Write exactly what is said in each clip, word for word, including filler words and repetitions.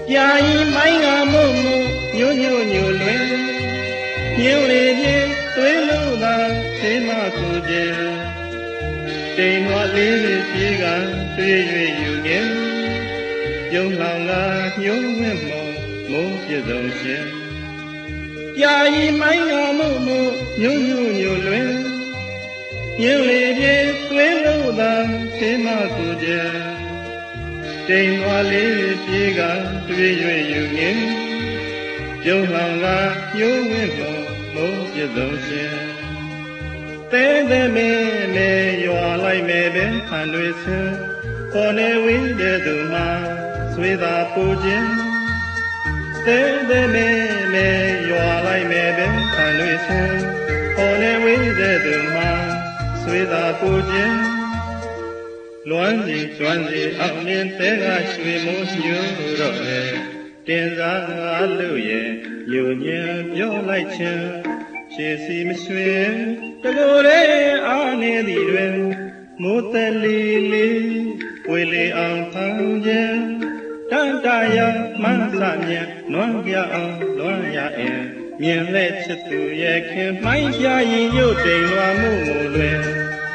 ယာယီမိုင်းကမုံမုံညို့ညို့ညို့လွယ်ညို့လေပြေသွေးလုံးသာဆေးမကူကျဲတိမ်ဝလေးလေးပြေးကတွေ့၍ယူငယ်ပြုံးလောင်ကညှိုးဝဲမောမိုးပြစုံရှင်ယာယီမိုင်းကမုံမုံညို့ညို့ညို့လွယ်ညို့လေပြေသွေးလုံးသာဆေးမကူကျဲတိမ်ဝလေးပြေးကတွေ့၍ယူငယ်ပြုံးလောင်ကညှိုးဝဲမောမိုးပြစုံရှင်တဲတဲမဲမဲရွာလိုက်မဲပဲခံတွေဆင်းပေါ်နေဝင်းတဲ့သူမှာဆွေသာပူခြင်းတဲတဲမဲမဲရွာလိုက်မဲပဲခံတွေဆင်းပေါ်နေဝင်းတဲ့သူမှာဆွေသာပူခြင်းလွမ်းစီကျွမ်းစီအောင်မြင်တဲကရွှေမိုးညို့တော့လေတင်စားလူရဲ့ယူညံပြောလိုက်ခြင်းရှေစီမရွှေတကိုယ်လေးအားနေသည်တွင်မိုးတလီလေးဝေလေအောင်ဖန်ခြင်းတန်တရာမန်းစမြတ်နွမ်းပြအောင်လွမ်းရအင်မြင်လက်ချစ်သူရဲ့ခင်မိုင်းပြရင်ရုပ်တိမ်လွာမှုမူလွင်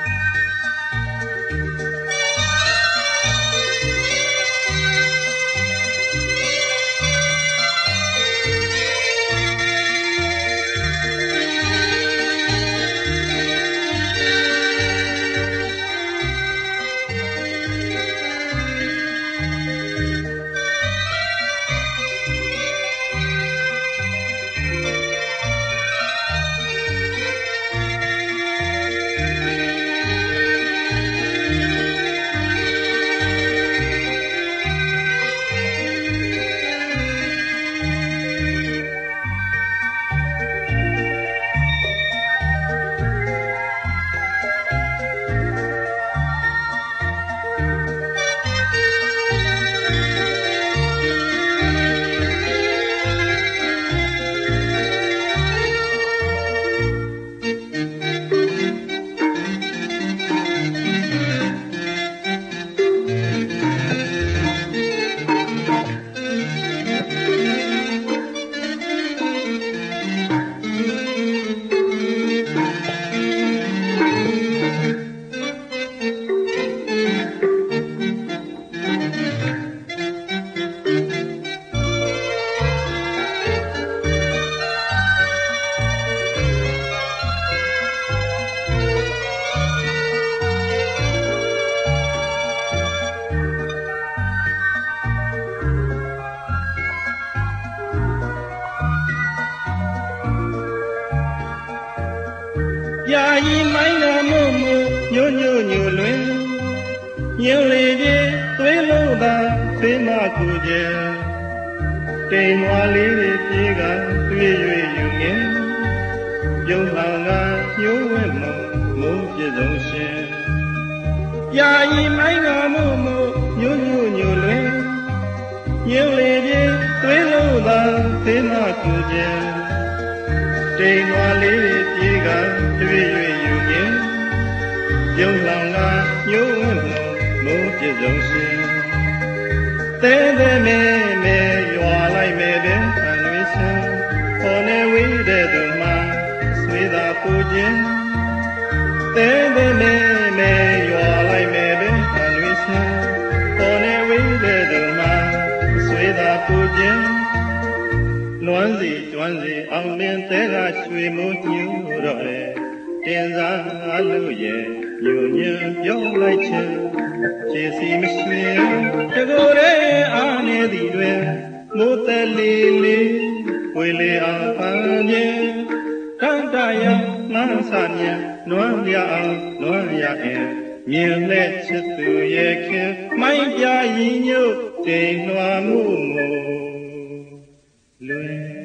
ယာယီမိုင်းကမုံမုံညို့ညို့ညို့လွင်ညို့လေပြေသွေးလုံးသာဆေးမကူကျဲတိမ်ဝါလေးတွေပြေးကတွေ့၍ယူငယ်ပြုံးလောင်ကညှိုးဝဲမောမိုးပြစုံရှင်ယာယီမိုင်းကမုံမုံညို့ညို့ညို့လွင်ညို့လေပြေသွေးလုံးသာဆေးမကူကျဲတိမ်ဝါလေးတွေပြေးကတွေ့၍ယူငယ်ပြုံးလောင်ကညှိုးဝဲမောမိုးပြစုံရှင်တဲတဲမဲမဲရွာလိုက်မဲပဲခံတွေဆင်းပေါ်နေဝေးတဲ့သူမှာဆွေသာပူခြင်းတဲတဲမဲမဲရွာလိုက်မဲပဲခံတွေဆင်းပေါ်နေဝေးတဲ့သူမှာဆွေသာပူခြင်းလွမ်းစီကျွမ်းစီအောင်မြင်တဲကရွှေမိုးညို့တော့လေတင်စားလူရဲ့ယူညံပြောလိုက်ခြင်းခြေစီမရွှေတကိုယ်လေးအားနေသည်တွင်မိုးတလီလေးဝေလေအောင်ဖန်ခြင်းတန်တရာမန်းစမြတ်နွမ်းပြအောင်နွမ်းရအင်မြင်လက်ချစ်သူရဲ့ခင်မိုင်းပြရင်ညို့တိမ်လွာမှုမူလွင်